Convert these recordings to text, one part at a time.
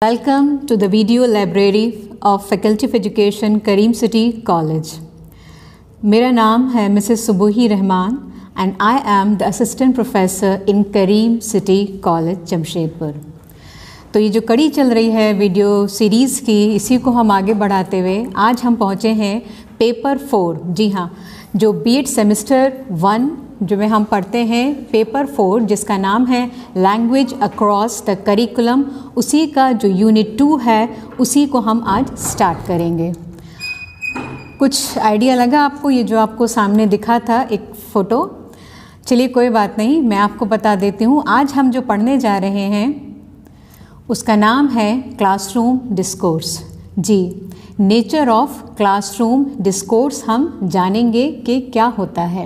Welcome to the video library of Faculty of Education, Kareem City College. मेरा नाम है Mrs Subohi Rahman and I am the Assistant Professor in Kareem City College, Jamshedpur. तो ये जो कड़ी चल रही है वीडियो सीरीज़ की, इसी को हम आगे बढ़ाते हुए आज हम पहुँचे हैं पेपर 4। जी हाँ, जो बीएड सेमेस्टर 1 जो में हम पढ़ते हैं पेपर 4, जिसका नाम है लैंग्वेज अक्रॉस द करिकुलम, उसी का जो यूनिट 2 है उसी को हम आज स्टार्ट करेंगे। कुछ आइडिया लगा आपको? ये जो आपको सामने दिखा था एक फ़ोटो, चलिए कोई बात नहीं, मैं आपको बता देती हूँ। आज हम जो पढ़ने जा रहे हैं उसका नाम है क्लासरूम डिस्कोर्स। जी, नेचर ऑफ क्लासरूम डिस्कोर्स हम जानेंगे कि क्या होता है।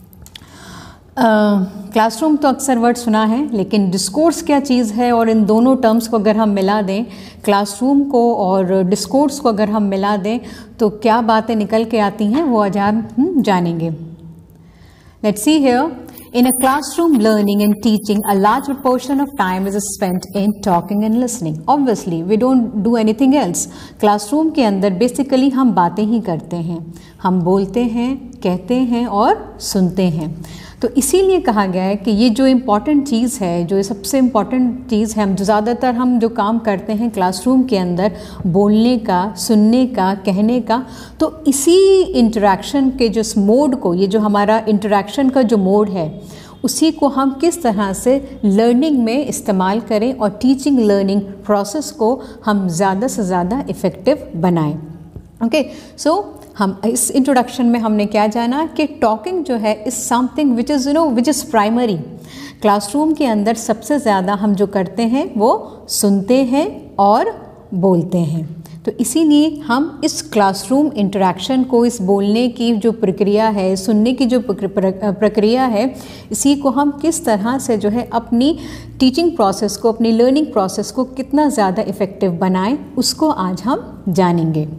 क्लासरूम तो अक्सर वर्ड सुना है, लेकिन डिस्कोर्स क्या चीज़ है, और इन दोनों टर्म्स को अगर हम मिला दें, क्लासरूम को और डिस्कोर्स को अगर हम मिला दें, तो क्या बातें निकल के आती हैं वो आज हम जानेंगे। Let's see here, in a classroom learning and teaching, a large proportion of time is spent in talking and listening. Obviously we don't do anything else. classroom के अंदर बेसिकली हम बातें ही करते हैं, हम बोलते हैं, कहते हैं और सुनते हैं। तो इसीलिए कहा गया है कि ये जो इम्पॉर्टेंट चीज़ है, जो सबसे इम्पॉर्टेंट चीज़ है, हम जो ज़्यादातर हम जो काम करते हैं क्लासरूम के अंदर, बोलने का, सुनने का, कहने का, तो इसी इंटरेक्शन के जो मोड को, ये जो हमारा इंटरेक्शन का जो मोड है, उसी को हम किस तरह से लर्निंग में इस्तेमाल करें और टीचिंग लर्निंग प्रोसेस को हम ज़्यादा से ज़्यादा इफ़ेक्टिव बनाएं। ओके, सो हम इस इंट्रोडक्शन में हमने क्या जाना कि टॉकिंग जो है is something which is primary. Classroom के अंदर सबसे ज़्यादा हम जो करते हैं वो सुनते हैं और बोलते हैं। तो इसीलिए हम इस क्लासरूम इंटरेक्शन को, इस बोलने की जो प्रक्रिया है, सुनने की जो प्रक्रिया है, इसी को हम किस तरह से जो है अपनी टीचिंग प्रोसेस को, अपनी लर्निंग प्रोसेस को कितना ज़्यादा इफ़ेक्टिव बनाएं, उसको आज हम जानेंगे।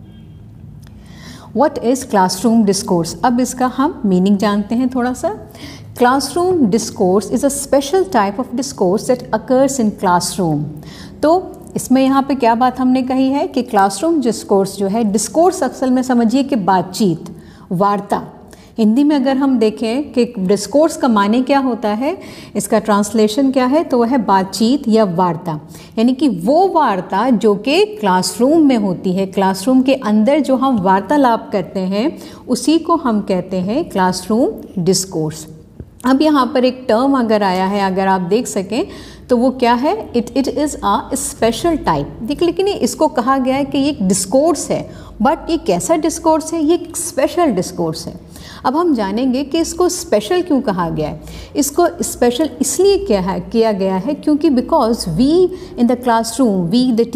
What is classroom discourse? अब इसका हम मीनिंग जानते हैं थोड़ा सा। Classroom discourse is a special type of discourse that occurs in classroom. तो इसमें यहाँ पे क्या बात हमने कही है कि क्लासरूम डिस्कोर्स जो है, डिस्कोर्स असल में समझिए कि बातचीत, वार्ता। हिंदी में अगर हम देखें कि डिस्कोर्स का माने क्या होता है, इसका ट्रांसलेशन क्या है, तो वह है बातचीत या वार्ता। यानी कि वो वार्ता जो कि क्लासरूम में होती है, क्लासरूम के अंदर जो हम वार्तालाप करते हैं, उसी को हम कहते हैं क्लासरूम डिस्कोर्स। अब यहाँ पर एक टर्म अगर आया है, अगर आप देख सकें, तो वो क्या है, it is a special type. देखिए, लेकिन इसको कहा गया है कि ये एक डिस्कोर्स है, बट ये कैसा डिस्कोर्स है, ये एक स्पेशल डिस्कोर्स है। अब हम जानेंगे कि इसको स्पेशल क्यों कहा गया है। इसको स्पेशल इसलिए किया गया है क्योंकि because we in the classroom, we the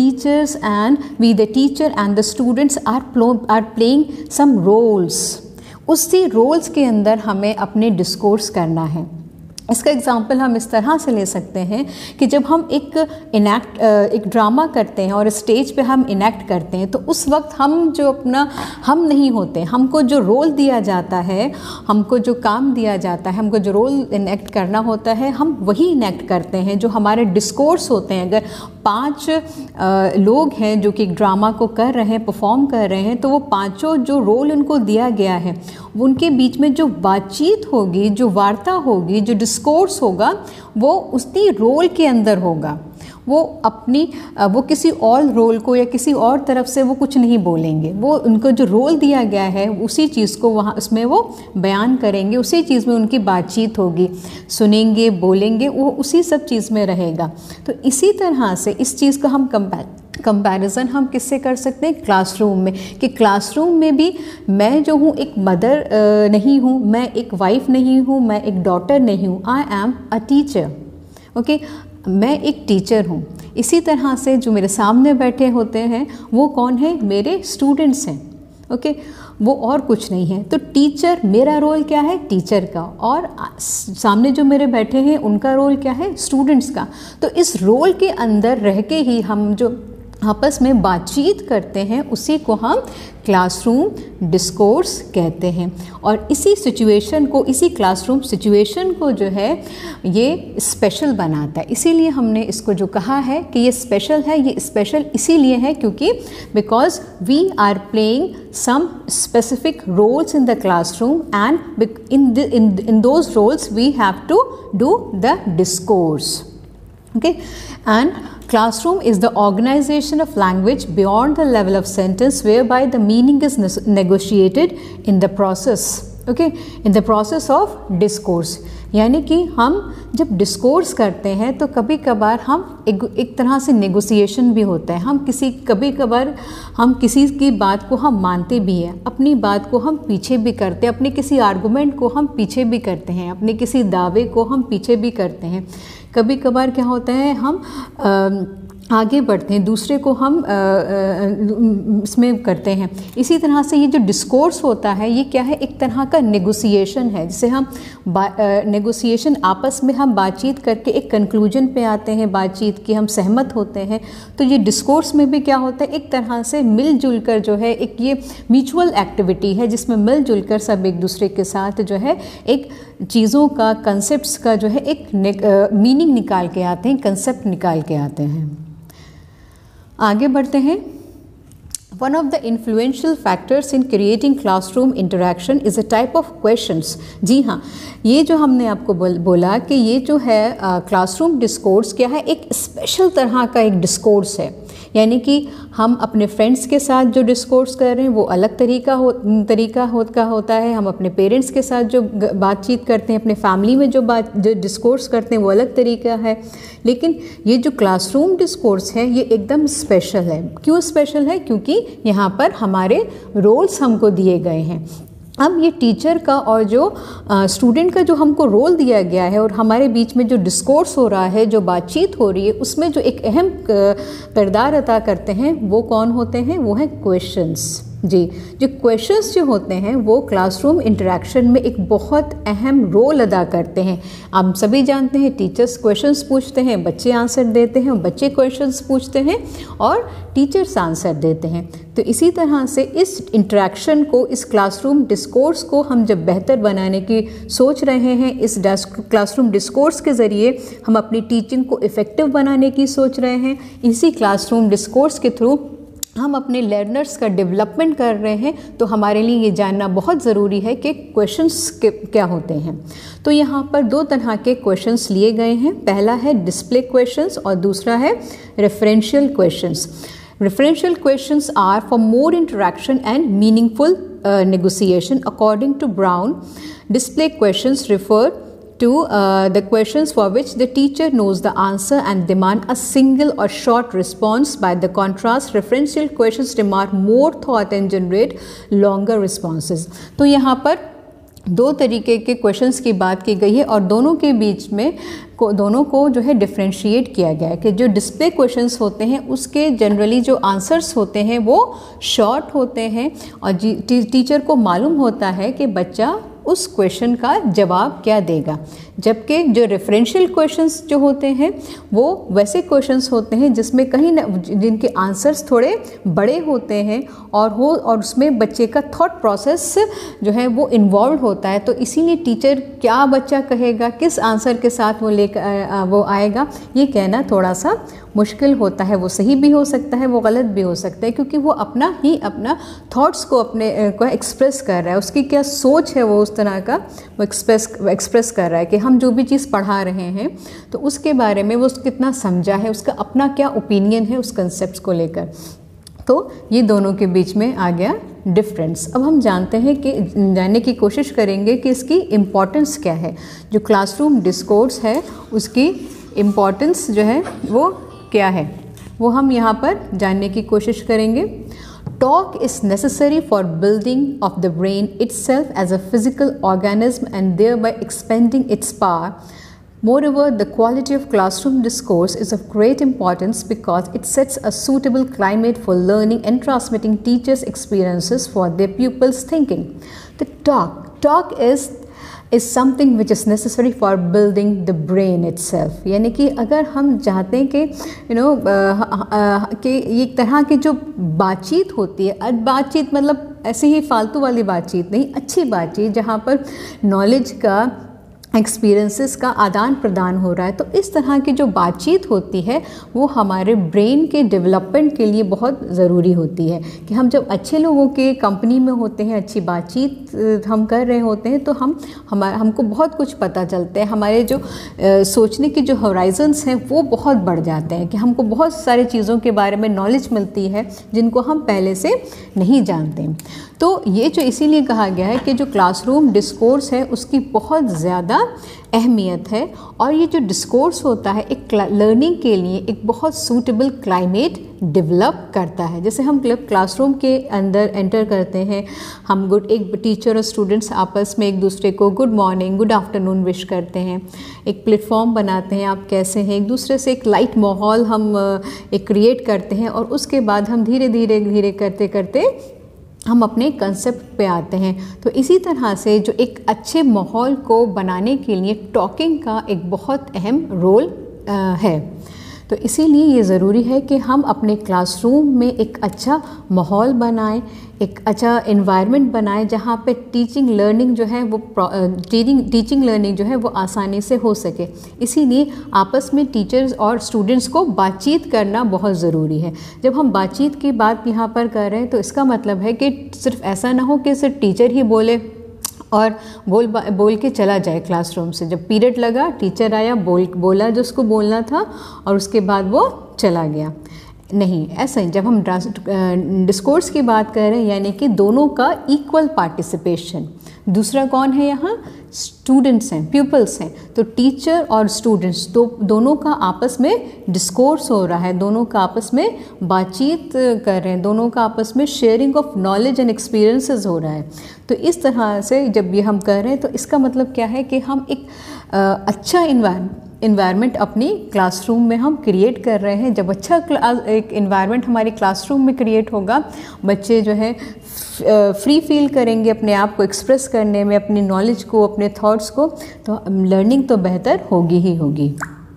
teacher and the students are playing some roles. उसी रोल्स के अंदर हमें अपने डिस्कोर्स करना है। इसका एग्जाम्पल हम इस तरह से ले सकते हैं कि जब हम एक ड्रामा करते हैं और स्टेज पे हम इनेक्ट करते हैं, तो उस वक्त हम जो हम नहीं होते, हमको जो रोल दिया जाता है, हमको जो काम दिया जाता है, हमको जो रोल इनेक्ट करना होता है, हम वही इनेक्ट करते हैं। जो हमारे डिस्कोर्स होते हैं, अगर 5 लोग हैं जो कि एक ड्रामा को कर रहे हैं, परफॉर्म कर रहे हैं, तो वो पाँचों जो रोल उनको दिया गया है, उनके बीच में जो बातचीत होगी, जो वार्ता होगी, जो डिस्कोर्स होगा, वो उसी रोल के अंदर होगा। वो किसी और रोल को या किसी और तरफ से वो कुछ नहीं बोलेंगे। वो उनको जो रोल दिया गया है, उसी चीज़ को वहाँ उसमें वो बयान करेंगे, उसी चीज़ में उनकी बातचीत होगी, सुनेंगे, बोलेंगे, वो उसी सब चीज़ में रहेगा। तो इसी तरह से इस चीज़ का हम कंपैरिजन हम किससे कर सकते हैं, क्लासरूम में, कि क्लासरूम में भी मैं जो हूँ एक मदर नहीं हूँ, मैं एक वाइफ नहीं हूँ, मैं एक डॉटर नहीं हूँ, I am a teacher. Okay, मैं एक टीचर हूँ। इसी तरह से जो मेरे सामने बैठे होते हैं वो कौन है, मेरे स्टूडेंट्स हैं। ओके, वो और कुछ नहीं है। तो टीचर, मेरा रोल क्या है, टीचर का, और सामने जो मेरे बैठे हैं उनका रोल क्या है, स्टूडेंट्स का। तो इस रोल के अंदर रह के ही आपस में बातचीत करते हैं, उसी को हम क्लासरूम डिस्कोर्स कहते हैं। और इसी सिचुएशन को, इसी क्लासरूम सिचुएशन को जो है ये स्पेशल बनाता है। इसीलिए हमने इसको जो कहा है कि ये स्पेशल है, ये स्पेशल इसीलिए है क्योंकि because we are playing some specific roles in the classroom and in those roles we have to do the discourse. Okay, and classroom is the organization of language beyond the level of sentence whereby the meaning is negotiated in the process. Okay, in the process of discourse. यानी कि हम जब discourse करते हैं तो कभी कभार हम एक तरह से नेगोशिएशन भी होता है। हम कभी कभार हम किसी की बात को हम मानते भी हैं, अपनी बात को हम पीछे भी करते हैं, अपने किसी आर्गूमेंट को हम पीछे भी करते हैं, अपने किसी दावे को हम पीछे भी करते हैं। कभी कभार क्या होता है, हम आगे बढ़ते हैं, दूसरे को हम इसमें करते हैं। इसी तरह से ये जो डिस्कोर्स होता है ये क्या है, एक तरह का नेगोशिएशन है, जिसे हम नेगोशिएशन, आपस में हम बातचीत करके एक कंक्लूजन पे आते हैं, बातचीत की हम सहमत होते हैं। तो ये डिस्कोर्स में भी क्या होता है, एक तरह से मिलजुल कर जो है एक ये म्यूचुअल एक्टिविटी है जिसमें मिलजुल कर सब एक दूसरे के साथ जो है एक चीज़ों का, कंसेप्ट्स का जो है एक मीनिंग निकाल के आते हैं, कंसेप्ट निकाल के आते हैं। आगे बढ़ते हैं। One of the influential factors in creating classroom interaction is a type of questions. जी हाँ, ये जो हमने आपको बोला कि ये जो है क्लासरूम डिस्कोर्स क्या है, एक स्पेशल तरह का एक डिस्कोर्स है। यानी कि हम अपने फ्रेंड्स के साथ जो डिस्कोर्स कर रहे हैं वो अलग तरीका होता है। हम अपने पेरेंट्स के साथ जो बातचीत करते हैं, अपने फैमिली में जो डिस्कोर्स करते हैं वो अलग तरीका है। लेकिन ये जो क्लासरूम डिस्कोर्स है ये एकदम स्पेशल है। क्यों स्पेशल है? क्योंकि यहाँ पर हमारे रोल्स हमको दिए गए हैं। अब ये टीचर का और जो स्टूडेंट का जो हमको रोल दिया गया है और हमारे बीच में जो डिस्कोर्स हो रहा है, जो बातचीत हो रही है, उसमें जो एक अहम किरदार अदा करते हैं वो कौन होते हैं? वो हैं क्वेश्चंस। जी, जो क्वेश्चंस जो होते हैं वो क्लासरूम इंटरेक्शन में एक बहुत अहम रोल अदा करते हैं। हम सभी जानते हैं टीचर्स क्वेश्चंस पूछते हैं, बच्चे आंसर देते हैं, बच्चे क्वेश्चंस पूछते हैं और टीचर्स आंसर देते हैं। तो इसी तरह से इस इंटरेक्शन को, इस क्लासरूम डिस्कोर्स को हम जब बेहतर बनाने की सोच रहे हैं, इस क्लासरूम डिस्कोर्स के ज़रिए हम अपनी टीचिंग को इफ़ेक्टिव बनाने की सोच रहे हैं, इसी क्लासरूम डिस्कोर्स के थ्रू हम अपने लर्नर्स का डेवलपमेंट कर रहे हैं, तो हमारे लिए ये जानना बहुत ज़रूरी है कि क्वेश्चंस क्या होते हैं। तो यहाँ पर दो तरह के क्वेश्चंस लिए गए हैं। पहला है डिस्प्ले क्वेश्चंस और दूसरा है referential questions. Referential questions are for more interaction and meaningful negotiation. According to Brown, display questions refer to the questions for which the teacher knows the answer and demand a single or short response. By the contrast, referential questions demand more thought and generate longer responses. तो यहाँ पर दो तरीके के questions की बात की गई है और दोनों के बीच में दोनों को जो है डिफ्रेंशिएट किया गया है कि जो डिस्प्ले क्वेश्चंस होते हैं उसके जनरली जो आंसर्स होते हैं वो शॉर्ट होते हैं और टीचर को मालूम होता है कि बच्चा उस क्वेश्चन का जवाब क्या देगा। जबकि जो रेफरेंशियल क्वेश्चंस जो होते हैं वो वैसे क्वेश्चंस होते हैं जिसमें कहीं ना, जिनके आंसर्स थोड़े बड़े होते हैं और उसमें बच्चे का थॉट प्रोसेस जो है वो इन्वॉल्व होता है। तो इसीलिए टीचर क्या बच्चा कहेगा, किस आंसर के साथ वो आएगा, ये कहना थोड़ा सा मुश्किल होता है। वो सही भी हो सकता है, वो गलत भी हो सकता है, क्योंकि वो अपना थॉट्स को को एक्सप्रेस कर रहा है। उसकी क्या सोच है वो उस तरह का वो एक्सप्रेस कर रहा है कि हम जो भी चीज़ पढ़ा रहे हैं तो उसके बारे में वो कितना समझा है, उसका अपना क्या ओपिनियन है उस कंसेप्ट को लेकर। तो ये दोनों के बीच में आ गया डिफरेंस। अब हम जानने की कोशिश करेंगे कि इसकी इम्पॉर्टेंस क्या है। जो क्लासरूम डिस्कोर्स है उसकी इम्पॉर्टेंस जो है वो क्या है, वो हम यहाँ पर जानने की कोशिश करेंगे। Talk is necessary for building of the brain itself as a physical organism and thereby expanding its power. Moreover, the quality of classroom discourse is of great importance because it sets a suitable climate for learning and transmitting teachers' experiences for their pupils' thinking. The talk is is something which is necessary for building the brain itself. यानी कि अगर हम चाहते हैं कि कि एक तरह की जो बातचीत होती है, बातचीत मतलब ऐसे ही फालतू वाली बातचीत नहीं, अच्छी बातचीत जहाँ पर नॉलेज का, एक्सपीरियंसेस का आदान प्रदान हो रहा है, तो इस तरह की जो बातचीत होती है वो हमारे ब्रेन के डेवलपमेंट के लिए बहुत ज़रूरी होती है। कि हम जब अच्छे लोगों के कंपनी में होते हैं, अच्छी बातचीत हम कर रहे होते हैं, तो हमको बहुत कुछ पता चलता है, हमारे जो सोचने की जो होराइजन्स हैं वो बहुत बढ़ जाते हैं, कि हमको बहुत सारी चीज़ों के बारे में नॉलेज मिलती है जिनको हम पहले से नहीं जानते। तो ये जो इसीलिए कहा गया है कि जो क्लासरूम डिस्कोर्स है उसकी बहुत ज़्यादा अहमियत है, और ये जो डिस्कोर्स होता है एक लर्निंग के लिए एक बहुत सूटेबल क्लाइमेट डेवलप करता है। जैसे हम क्लासरूम के अंदर एंटर करते हैं, हम एक टीचर और स्टूडेंट्स आपस में एक दूसरे को good morning, good afternoon wish करते हैं, एक प्लेटफॉर्म बनाते हैं, आप कैसे हैं, एक दूसरे से एक लाइट माहौल हम एक क्रिएट करते हैं, और उसके बाद हम धीरे धीरे करते करते हम अपने कंसेप्ट पे आते हैं। तो इसी तरह से जो एक अच्छे माहौल को बनाने के लिए टॉकिंग का एक बहुत अहम रोल है। तो इसीलिए ये ज़रूरी है कि हम अपने क्लासरूम में एक अच्छा माहौल बनाएं, एक अच्छा इन्वायरमेंट बनाएं जहाँ पे टीचिंग लर्निंग जो है वो टीचिंग लर्निंग जो है वो आसानी से हो सके। इसीलिए आपस में टीचर्स और स्टूडेंट्स को बातचीत करना बहुत ज़रूरी है। जब हम बातचीत की बात यहाँ पर कर रहे हैं तो इसका मतलब है कि सिर्फ ऐसा ना हो कि सिर्फ टीचर ही बोले और बोल के चला जाए क्लासरूम से। जब पीरियड लगा, टीचर आया, बोला जो उसको बोलना था, और उसके बाद वो चला गया। नहीं, ऐसा ही जब हम डिस्कोर्स की बात कर रहे हैं, यानी कि दोनों का इक्वल पार्टिसिपेशन। दूसरा कौन है यहाँ? स्टूडेंट्स हैं, प्यूपल्स हैं। तो टीचर और स्टूडेंट्स दोनों का आपस में डिस्कोर्स हो रहा है, दोनों का आपस में बातचीत कर रहे हैं, दोनों का आपस में sharing of knowledge and experiences हो रहा है। तो इस तरह से जब ये हम कर रहे हैं तो इसका मतलब क्या है कि हम एक अच्छा इन्वायरमेंट अपनी क्लासरूम में हम क्रिएट कर रहे हैं। जब अच्छा एक इन्वायरमेंट हमारी क्लासरूम में क्रिएट होगा, बच्चे जो है फ्री फील करेंगे अपने आप को एक्सप्रेस करने में, अपनी नॉलेज को, अपने थॉट्स को, तो लर्निंग तो बेहतर होगी ही होगी।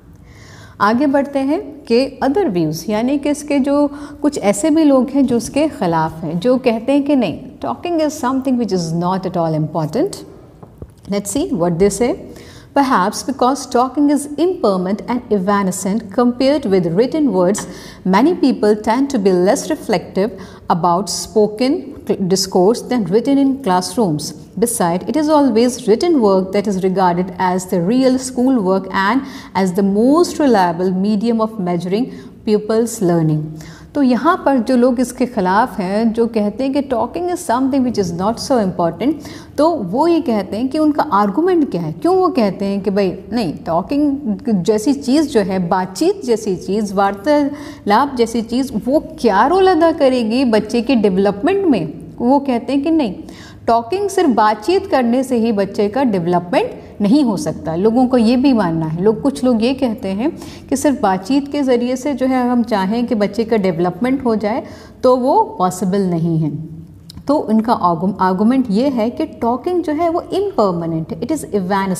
आगे बढ़ते हैं कि अदर व्यूज़, यानी कि इसके जो कुछ ऐसे भी लोग हैं जो उसके ख़िलाफ़ हैं, जो कहते हैं कि नहीं, talking is something which is not at all important. Let's see what they say. Perhaps because talking is impermanent and evanescent compared with written words, many people tend to be less reflective about spoken discourse than written in classrooms. Besides, it is always written work that is regarded as the real school work and as the most reliable medium of measuring pupils' learning. तो यहाँ पर जो लोग इसके ख़िलाफ़ हैं, जो कहते हैं कि talking is something which is not so important, तो वो ये कहते हैं कि उनका आर्गूमेंट क्या है, क्यों वो कहते हैं कि भाई नहीं, टॉकिंग जैसी चीज़ जो है, बातचीत जैसी चीज़, वार्तालाप जैसी चीज़, वो क्या रोल अदा करेगी बच्चे के डेवलपमेंट में। वो कहते हैं कि नहीं, टॉकिंग सिर्फ बातचीत करने से ही बच्चे का डेवलपमेंट नहीं हो सकता। लोगों को ये भी मानना है, कुछ लोग ये कहते हैं कि सिर्फ बातचीत के ज़रिए से जो है हम चाहें कि बच्चे का डेवलपमेंट हो जाए तो वो पॉसिबल नहीं है। तो उनका आर्गूमेंट ये है कि टॉकिंग जो है वो इम्परमानेंट है, इट इज़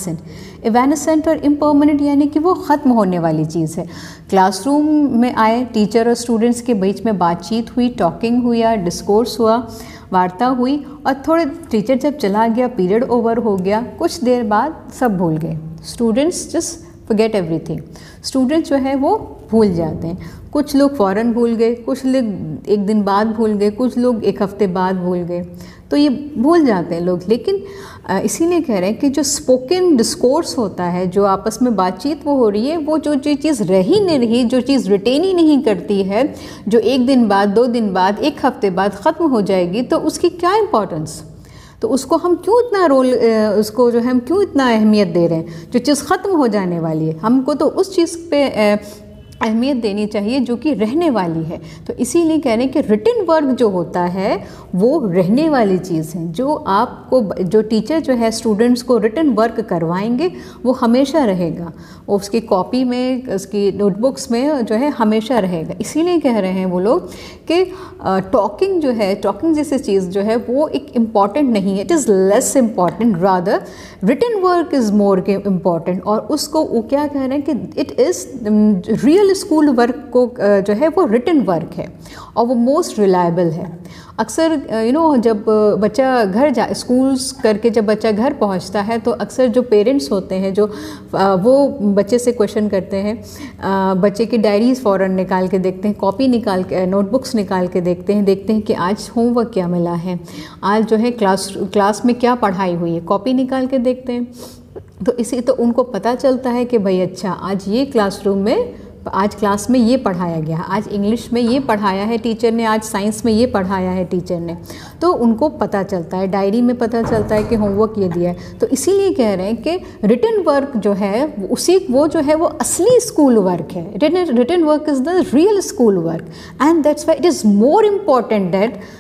इवेनेसेंट और इम्परमानेंट यानी कि वो ख़त्म होने वाली चीज़ है। क्लासरूम में आए, टीचर और स्टूडेंट्स के बीच में बातचीत हुई, टॉकिंग हुई या डिस्कोर्स हुआ, वार्ता हुई, और थोड़े टीचर जब चला गया, पीरियड ओवर हो गया, कुछ देर बाद सब भूल गए। Students just forget everything. Students जो है वो भूल जाते हैं। कुछ लोग फ़ौरन भूल गए, कुछ लोग एक दिन बाद भूल गए, कुछ लोग एक हफ्ते बाद भूल गए, तो ये भूल जाते हैं लोग। लेकिन इसीलिए कह रहे हैं कि जो स्पोकन डिस्कोर्स होता है, जो आपस में बातचीत वो हो रही है, वो जो चीज़ रह ही नहीं रही, जो चीज़ रिटेन ही नहीं करती है, जो एक दिन बाद, 2 दिन बाद, एक हफ्ते बाद ख़त्म हो जाएगी, तो उसकी क्या इम्पोर्टेंस, तो उसको हम क्यों इतना उसको जो है हम क्यों इतना अहमियत दे रहे हैं। जो चीज़ ख़त्म हो जाने वाली है, हमको तो उस चीज़ पे अहमियत देनी चाहिए जो कि रहने वाली है। तो इसीलिए कह रहे हैं कि रिटन वर्क जो होता है वो रहने वाली चीज़ है। जो आपको जो टीचर जो है स्टूडेंट्स को रिटन वर्क करवाएंगे वो हमेशा रहेगा, उसकी कॉपी में, उसकी नोटबुक्स में जो है हमेशा रहेगा। इसीलिए कह रहे हैं वो लोग कि टॉकिंग जो है, टॉकिंग जैसी चीज़ जो है वो एक इम्पॉर्टेंट नहीं है, it is less important, rather written work is more important. और उसको वो क्या कह रहे हैं कि it is real school work को जो है वो रिटन वर्क है और वो मोस्ट रिलायबल है। अक्सर जब बच्चा घर स्कूल्स करके जब बच्चा घर पहुंचता है तो अक्सर जो पेरेंट्स होते हैं जो वो बच्चे से क्वेश्चन करते हैं, बच्चे की डायरीज़ फ़ौरन निकाल के देखते हैं, कॉपी निकाल के, नोटबुक्स निकाल के देखते हैं कि आज होमवर्क क्या मिला है, आज जो है क्लास में क्या पढ़ाई हुई है, कॉपी निकाल के देखते हैं। तो इसी तो उनको पता चलता है कि भाई अच्छा आज ये क्लासरूम में, आज क्लास में ये पढ़ाया गया, आज इंग्लिश में ये पढ़ाया है टीचर ने, आज साइंस में ये पढ़ाया है टीचर ने। तो उनको पता चलता है, डायरी में पता चलता है कि होमवर्क ये दिया है। तो इसीलिए कह रहे हैं कि रिटन वर्क जो है वो जो है वो असली स्कूल वर्क है। Written work is the real school work and that's why it is more important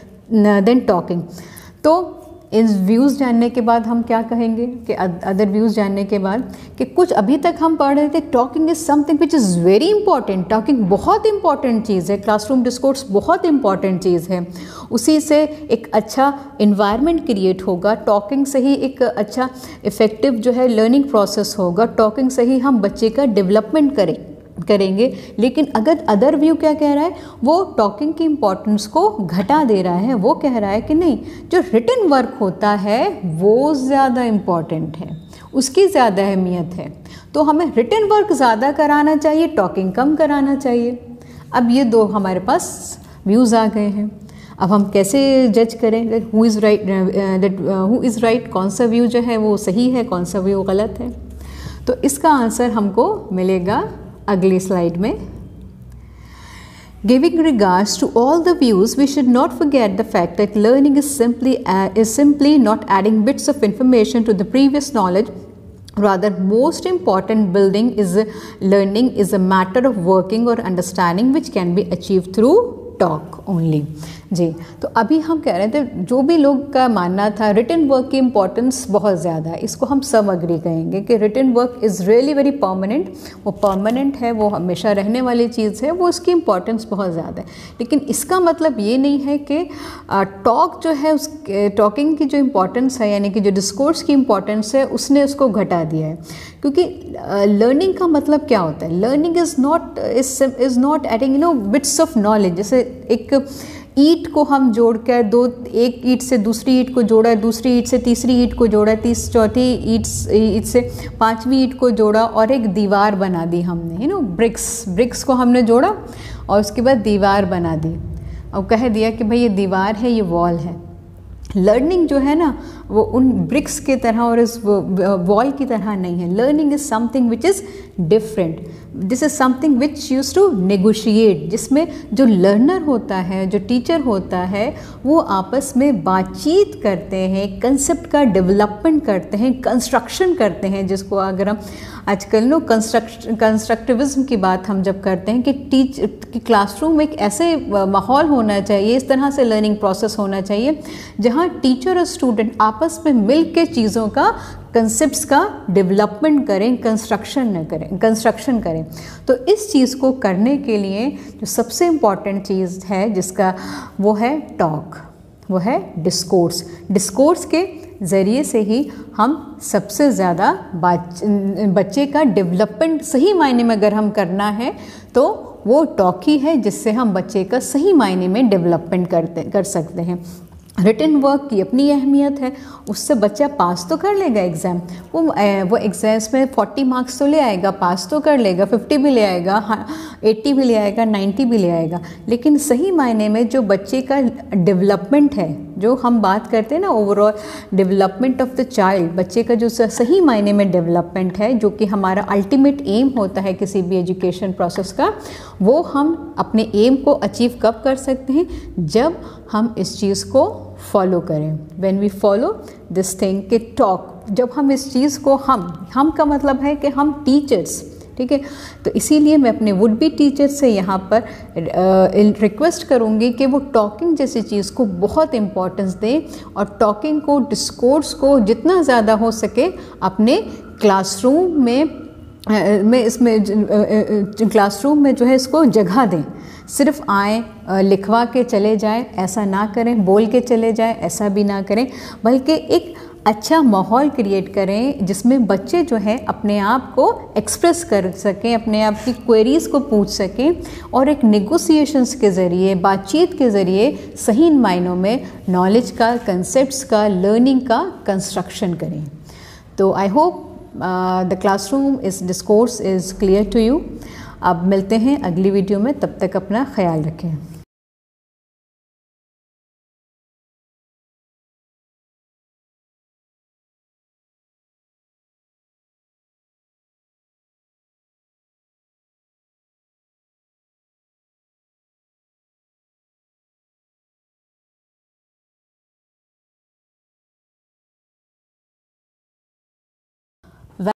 than talking. तो इन व्यूज़ जानने के बाद हम क्या कहेंगे कि अदर व्यूज़ जानने के बाद कि कुछ अभी तक हम पढ़ रहे थे talking is something which is very important. Talking बहुत इंपॉर्टेंट चीज़ है, क्लासरूम डिस्कोर्स बहुत इंपॉर्टेंट चीज़ है। उसी से एक अच्छा इन्वायरमेंट क्रिएट होगा, टॉकिंग से ही एक अच्छा इफ़ेक्टिव जो है लर्निंग प्रोसेस होगा, टॉकिंग से ही हम बच्चे का डेवलपमेंट करेंगे। लेकिन अगर अदर व्यू क्या कह रहा है, वो टॉकिंग की इम्पोर्टेंस को घटा दे रहा है। वो कह रहा है कि नहीं, जो रिटन वर्क होता है वो ज़्यादा इम्पॉर्टेंट है, उसकी ज़्यादा अहमियत है। तो हमें रिटन वर्क ज़्यादा कराना चाहिए, टॉकिंग कम कराना चाहिए। अब ये दो हमारे पास व्यूज़ आ गए हैं। अब हम कैसे जज करें दैट हु इज़ राइट, कौन सा व्यू जो है वो सही है, कौन सा व्यू गलत है। तो इसका आंसर हमको मिलेगा अगली स्लाइड में। Giving regards to all the views, we should not forget the fact that learning is simply not adding bits of information to the previous knowledge. Rather, most important learning is a matter of working or understanding which can be achieved through talk only. जी, तो अभी हम कह रहे थे जो भी लोग का मानना था रिटन वर्क की इम्पोर्टेंस बहुत ज़्यादा है, इसको हम सब अग्री कहेंगे कि written work is really very permanent. वो परमानेंट है, वो हमेशा रहने वाली चीज़ है, वो उसकी इम्पोर्टेंस बहुत ज़्यादा है। लेकिन इसका मतलब ये नहीं है कि टॉक जो है, उस टॉकिंग की जो इम्पोर्टेंस है यानी कि जो डिस्कोर्स की इम्पोर्टेंस है उसने उसको घटा दिया है। क्योंकि लर्निंग का मतलब क्या होता है, learning is not adding bits of knowledge. जैसे एक ईंट को हम जोड़कर एक ईंट से दूसरी ईंट को जोड़ा, दूसरी ईंट से तीसरी ईंट को जोड़ा, चौथी ईंट से पांचवी ईंट को जोड़ा और एक दीवार बना दी हमने, ब्रिक्स को हमने जोड़ा और उसके बाद दीवार बना दी और कह दिया कि भाई ये दीवार है, ये वॉल है। लर्निंग जो है ना वो उन ब्रिक्स की तरह और इस वॉल की तरह नहीं है। Learning is something which is different, this is something which use to negotiate, जिसमें जो लर्नर होता है, जो टीचर होता है, वो आपस में बातचीत करते हैं, कंसेप्ट का डेवलपमेंट करते हैं, कंस्ट्रक्शन करते हैं। जिसको अगर हम आजकल कंस्ट्रक्टिविज्म की बात हम जब करते हैं कि क्लासरूम में एक ऐसे माहौल होना चाहिए, इस तरह से लर्निंग प्रोसेस होना चाहिए जहाँ टीचर और स्टूडेंट आपस में मिल के चीज़ों का, कंसेप्ट्स का डेवलपमेंट करें, कंस्ट्रक्शन करें। तो इस चीज़ को करने के लिए जो सबसे इम्पॉर्टेंट चीज़ है जिसका, वो है टॉक, वो है डिस्कोर्स। डिस्कोर्स के ज़रिए से ही हम सबसे ज़्यादा बच्चे का डेवलपमेंट सही मायने में अगर हम करना है तो वो टॉक ही है जिससे हम बच्चे का सही मायने में डेवलपमेंट कर सकते हैं। रिटन वर्क की अपनी अहमियत है, उससे बच्चा पास तो कर लेगा एग्ज़ाम, वो एग्ज़ाम्स में 40 मार्क्स तो ले आएगा, पास तो कर लेगा, 50 भी ले आएगा, 80 भी ले आएगा, 90 भी ले आएगा। लेकिन सही मायने में जो बच्चे का डेवलपमेंट है, जो हम बात करते हैं ना overall development of the child, बच्चे का जो सही मायने में डेवलपमेंट है, जो कि हमारा अल्टीमेट एम होता है किसी भी एजुकेशन प्रोसेस का, वो हम अपने एम को अचीव कब कर सकते हैं, जब हम इस चीज़ को फॉलो करें। When we follow this thing के टॉक, जब हम इस चीज़ को हम का मतलब है कि हम ठीक है। तो इसीलिए मैं अपने वुड बी टीचर से यहाँ पर रिक्वेस्ट करूँगी कि वो टॉकिंग जैसी चीज़ को बहुत इम्पोर्टेंस दें और टॉकिंग को, डिस्कोर्स को जितना ज़्यादा हो सके अपने क्लासरूम में इसमें क्लासरूम में जो है इसको जगह दें। सिर्फ आएँ लिखवा के चले जाएं ऐसा ना करें, बोल के चले जाएं ऐसा भी ना करें, बल्कि एक अच्छा माहौल क्रिएट करें जिसमें बच्चे जो है अपने आप को एक्सप्रेस कर सकें, अपने आप की क्वेरीज़ को पूछ सकें और एक नेगोशिएशंस के ज़रिए, बातचीत के ज़रिए सही मायनों में नॉलेज का, कंसेप्ट्स का, लर्निंग का कंस्ट्रक्शन करें। तो आई होप द क्लासरूम इस discourse is clear to you. अब मिलते हैं अगली वीडियो में, तब तक अपना ख्याल रखें।